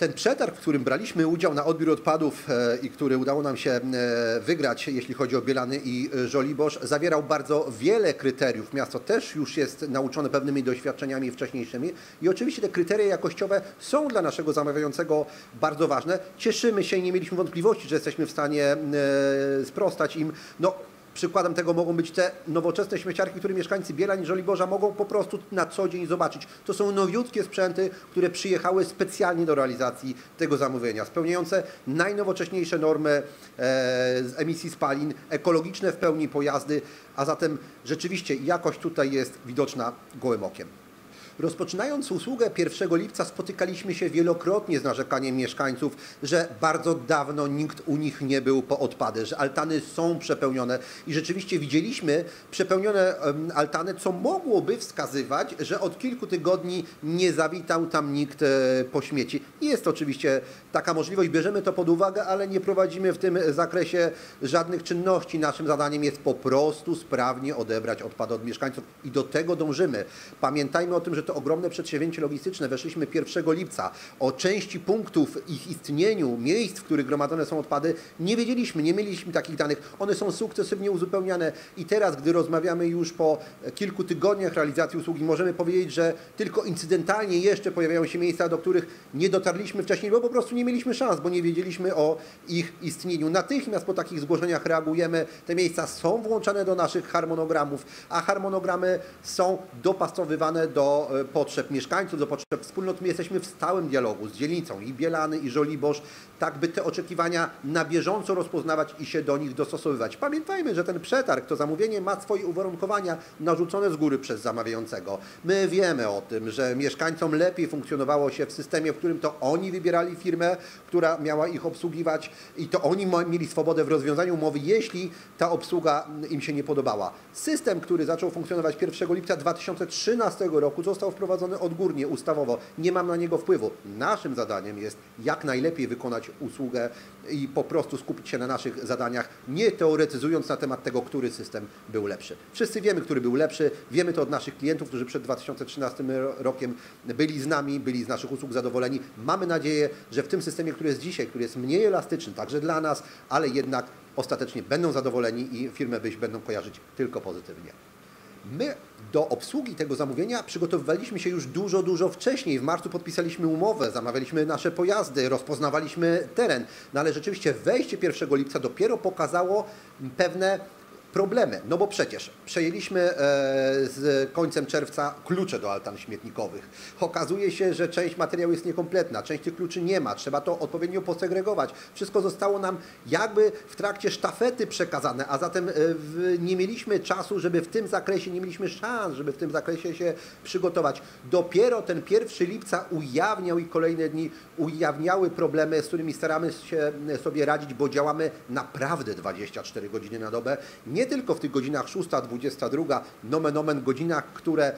ten przetarg, w którym braliśmy udział na odbiór odpadów i który udało nam się wygrać, jeśli chodzi o Bielany i Żoliborz, zawierał bardzo wiele kryteriów. Miasto też już jest nauczone pewnymi doświadczeniami wcześniejszymi i oczywiście te kryteria jakościowe są dla naszego zamawiającego bardzo ważne. Cieszymy się i nie mieliśmy wątpliwości, że jesteśmy w stanie sprostać im. No, przykładem tego mogą być te nowoczesne śmieciarki, które mieszkańcy Bielań i Żoliborza mogą po prostu na co dzień zobaczyć. To są nowiutkie sprzęty, które przyjechały specjalnie do realizacji tego zamówienia, spełniające najnowocześniejsze normy z emisji spalin, ekologiczne w pełni pojazdy, a zatem rzeczywiście jakość tutaj jest widoczna gołym okiem. Rozpoczynając usługę 1 lipca spotykaliśmy się wielokrotnie z narzekaniem mieszkańców, że bardzo dawno nikt u nich nie był po odpady, że altany są przepełnione i rzeczywiście widzieliśmy przepełnione altany, co mogłoby wskazywać, że od kilku tygodni nie zawitał tam nikt po śmieci. Jest oczywiście taka możliwość, bierzemy to pod uwagę, ale nie prowadzimy w tym zakresie żadnych czynności. Naszym zadaniem jest po prostu sprawnie odebrać odpady od mieszkańców i do tego dążymy. Pamiętajmy o tym, że to ogromne przedsięwzięcie logistyczne. Weszliśmy 1 lipca. O części punktów, ich istnieniu, miejsc, w których gromadzone są odpady, nie wiedzieliśmy, nie mieliśmy takich danych. One są sukcesywnie uzupełniane i teraz, gdy rozmawiamy już po kilku tygodniach realizacji usługi, możemy powiedzieć, że tylko incydentalnie jeszcze pojawiają się miejsca, do których nie dotarliśmy wcześniej, bo po prostu nie mieliśmy szans, bo nie wiedzieliśmy o ich istnieniu. Natychmiast po takich zgłoszeniach reagujemy. Te miejsca są włączane do naszych harmonogramów, a harmonogramy są dopasowywane do potrzeb mieszkańców, do potrzeb wspólnot. My jesteśmy w stałym dialogu z dzielnicą i Bielany, i Żoliborz, tak by te oczekiwania na bieżąco rozpoznawać i się do nich dostosowywać. Pamiętajmy, że ten przetarg, to zamówienie ma swoje uwarunkowania narzucone z góry przez zamawiającego. My wiemy o tym, że mieszkańcom lepiej funkcjonowało się w systemie, w którym to oni wybierali firmę, która miała ich obsługiwać i to oni mieli swobodę w rozwiązaniu umowy, jeśli ta obsługa im się nie podobała. System, który zaczął funkcjonować 1 lipca 2013 roku, został wprowadzony odgórnie, ustawowo. Nie mam na niego wpływu. Naszym zadaniem jest jak najlepiej wykonać usługę i po prostu skupić się na naszych zadaniach, nie teoretyzując na temat tego, który system był lepszy. Wszyscy wiemy, który był lepszy. Wiemy to od naszych klientów, którzy przed 2013 rokiem byli z nami, byli z naszych usług zadowoleni. Mamy nadzieję, że w tym systemie, który jest dzisiaj, który jest mniej elastyczny, także dla nas, ale jednak ostatecznie będą zadowoleni i firmę Byś będą kojarzyć tylko pozytywnie. My do obsługi tego zamówienia przygotowywaliśmy się już dużo wcześniej. W marcu podpisaliśmy umowę, zamawialiśmy nasze pojazdy, rozpoznawaliśmy teren. No ale rzeczywiście wejście 1 lipca dopiero pokazało pewne problemy. No bo przecież przejęliśmy z końcem czerwca klucze do altan śmietnikowych. Okazuje się, że część materiału jest niekompletna, część tych kluczy nie ma, trzeba to odpowiednio posegregować. Wszystko zostało nam jakby w trakcie sztafety przekazane, a zatem nie mieliśmy czasu, żeby w tym zakresie, nie mieliśmy szans, żeby w tym zakresie się przygotować. Dopiero ten 1 lipca ujawniał i kolejne dni ujawniały problemy, z którymi staramy się sobie radzić, bo działamy naprawdę 24 godziny na dobę. Nie tylko w tych godzinach 6, 22, nomen omen godzinach, które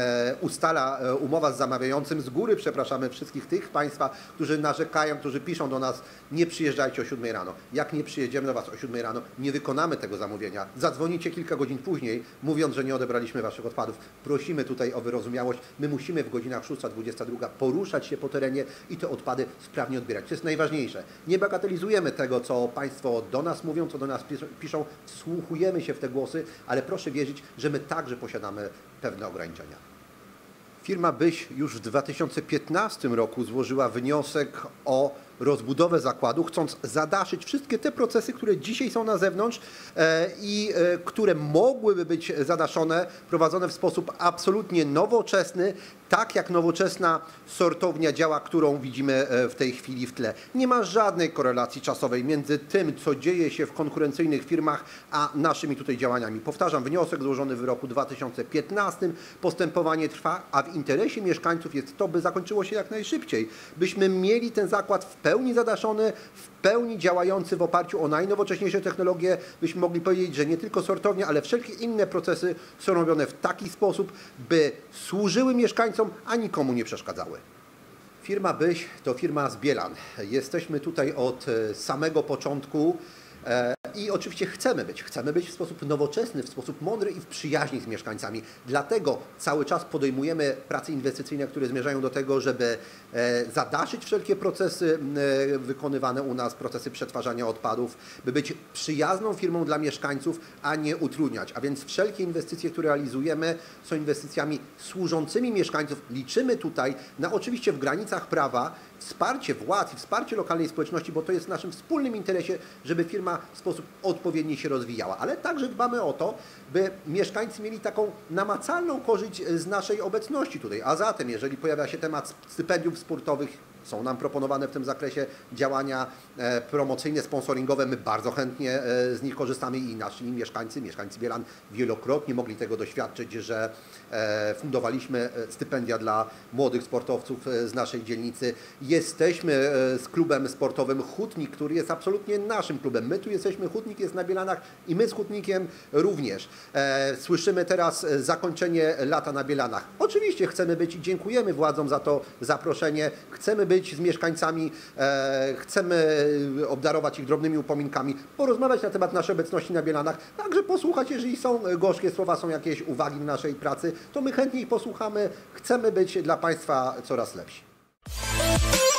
ustala umowa z zamawiającym. Z góry przepraszamy wszystkich tych Państwa, którzy narzekają, którzy piszą do nas: nie przyjeżdżajcie o 7 rano. Jak nie przyjedziemy do Was o 7 rano, nie wykonamy tego zamówienia. Zadzwonicie kilka godzin później, mówiąc, że nie odebraliśmy Waszych odpadów. Prosimy tutaj o wyrozumiałość. My musimy w godzinach 6, 22 poruszać się po terenie i te odpady sprawnie odbierać. To jest najważniejsze. Nie bagatelizujemy tego, co Państwo do nas mówią, co do nas piszą. Wsłuchujemy się w te głosy, ale proszę wierzyć, że my także posiadamy pewne ograniczenia. Firma Byś już w 2015 roku złożyła wniosek o rozbudowę zakładu, chcąc zadaszyć wszystkie te procesy, które dzisiaj są na zewnątrz i które mogłyby być zadaszone, prowadzone w sposób absolutnie nowoczesny, tak jak nowoczesna sortownia działa, którą widzimy w tej chwili w tle. Nie ma żadnej korelacji czasowej między tym, co dzieje się w konkurencyjnych firmach, a naszymi tutaj działaniami. Powtarzam, wniosek złożony w roku 2015, postępowanie trwa, a w interesie mieszkańców jest to, by zakończyło się jak najszybciej, byśmy mieli ten zakład w pełni zadaszony, w pełni działający w oparciu o najnowocześniejsze technologie, byśmy mogli powiedzieć, że nie tylko sortownia, ale wszelkie inne procesy są robione w taki sposób, by służyły mieszkańcom, a nikomu nie przeszkadzały. Firma Byś to firma z Bielan. Jesteśmy tutaj od samego początku I oczywiście chcemy być w sposób nowoczesny, w sposób mądry i w przyjaźni z mieszkańcami. Dlatego cały czas podejmujemy prace inwestycyjne, które zmierzają do tego, żeby zadaszyć wszelkie procesy wykonywane u nas, procesy przetwarzania odpadów, by być przyjazną firmą dla mieszkańców, a nie utrudniać. A więc wszelkie inwestycje, które realizujemy, są inwestycjami służącymi mieszkańców. Liczymy tutaj na oczywiście w granicach prawa wsparcie władz i wsparcie lokalnej społeczności, bo to jest w naszym wspólnym interesie, żeby firma w sposób odpowiedni się rozwijała. Ale także dbamy o to, by mieszkańcy mieli taką namacalną korzyść z naszej obecności tutaj. A zatem, jeżeli pojawia się temat stypendiów sportowych, są nam proponowane w tym zakresie działania promocyjne, sponsoringowe. My bardzo chętnie z nich korzystamy i nasi mieszkańcy Bielan wielokrotnie mogli tego doświadczyć, że fundowaliśmy stypendia dla młodych sportowców z naszej dzielnicy. Jesteśmy z klubem sportowym Hutnik, który jest absolutnie naszym klubem. My tu jesteśmy, Hutnik jest na Bielanach i my z Hutnikiem również. Słyszymy teraz zakończenie lata na Bielanach. Oczywiście chcemy być i dziękujemy władzom za to zaproszenie. Chcemy być z mieszkańcami, chcemy obdarować ich drobnymi upominkami, porozmawiać na temat naszej obecności na Bielanach, także posłuchać, jeżeli są gorzkie słowa, są jakieś uwagi w naszej pracy, to my chętnie ich posłuchamy. Chcemy być dla Państwa coraz lepsi.